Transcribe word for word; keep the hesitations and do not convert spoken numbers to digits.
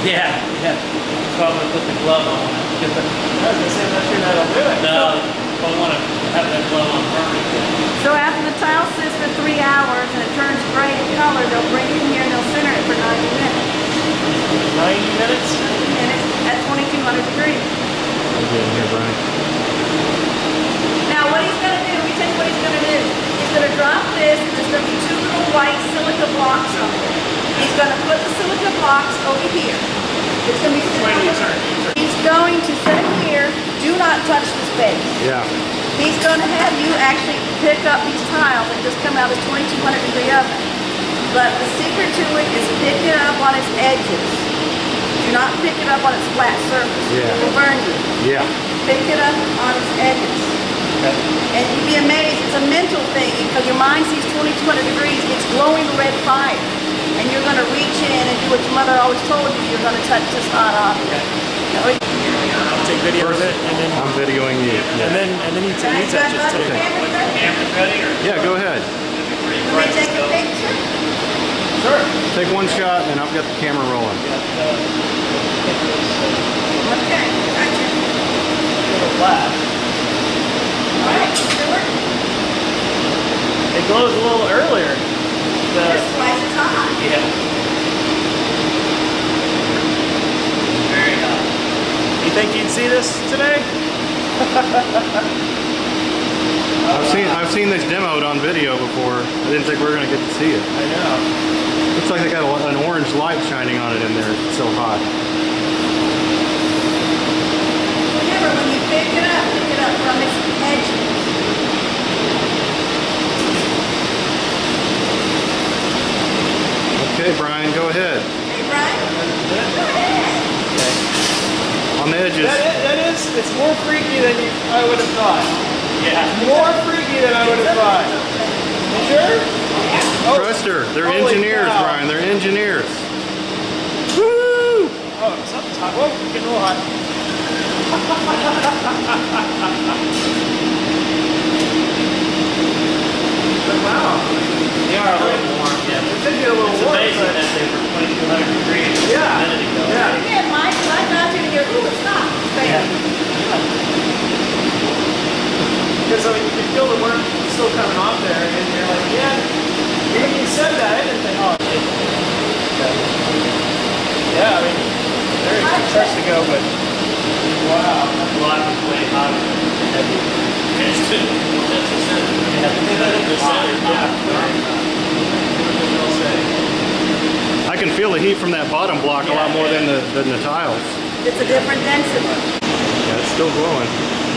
Yeah, yeah. So I'm gonna put the glove on. I was gonna say, I'm not sure that'll do it. No, I want to have that glove on permanently. So after the tile sits for three hours and it turns gray in color, they'll bring it in here and they'll center it for ninety minutes. ninety minutes? ninety minutes at twenty-two hundred degrees. I'm getting here, Brian. Now what he's going to do, let me tell you what he's going to do. He's going to drop this and there's going to be two little white silica blocks on it. He's going to put the silica blocks over here. It's going to be sitting over here. He's going to set it here. Do not touch the space. Yeah. He's going to have you actually pick up these tiles and just come out of this twenty-two hundred degree oven. But the secret to it is pick it up on its edges. Do not pick it up on its flat surface. Yeah. It will burn you. Yeah. Pick it up on its edges. Okay. And you'd be amazed. It's a mental thing because your mind sees twenty-two hundred degrees. It's glowing red fire. And you're going to reach in and do what your mother always told you. You're going to touch this hot off. Okay. I'll take video of it, and then I'm videoing you. Yeah. and then and then you, t you touch it too. Camera's ready? Or Yeah, go ahead. Can we take a picture? Sure. Take one shot and I've got the camera rolling. Okay. Gotcha. Little flash. All right. Sure. It glows a little earlier. The, It's twice as hot. yeah. Very hot. You think you'd see this today? I've seen I've seen this demoed on video before. I didn't think we were gonna get to see it. I know. Looks like they got a, an orange light shining on it in there. It's so hot. Remember, when you pick it up, pick it up from its edges. Okay, Brian, go ahead. Hey, Brian. Go ahead. On the edges. That is, that is it's more freaky than you, I would have thought. Yeah. More freaky than I would have thought. You sure? Yeah. Oh, Trust her. They're holy engineers, cow. Brian. They're engineers. Woo! Oh, something's hot. Whoa, getting a little hot. But wow. They are a little warm, yeah. It did get a little It's warm, amazing but- that they were twenty-two hundred degrees Yeah. a minute ago. Yeah. Again, Mike, when I got you here, ooh, it's not. Yeah. Because I mean, you can feel the worm still coming off there, and you're like, yeah. Even when you said that, I didn't think, oh, shit. Yeah, I mean, there it starts to go, but wow. The block is way hotter than heavy. It's too. That's the center. You have to set it the center. I can feel the heat from that bottom block a lot more than the than the tiles. It's a different density. Yeah, it's still glowing.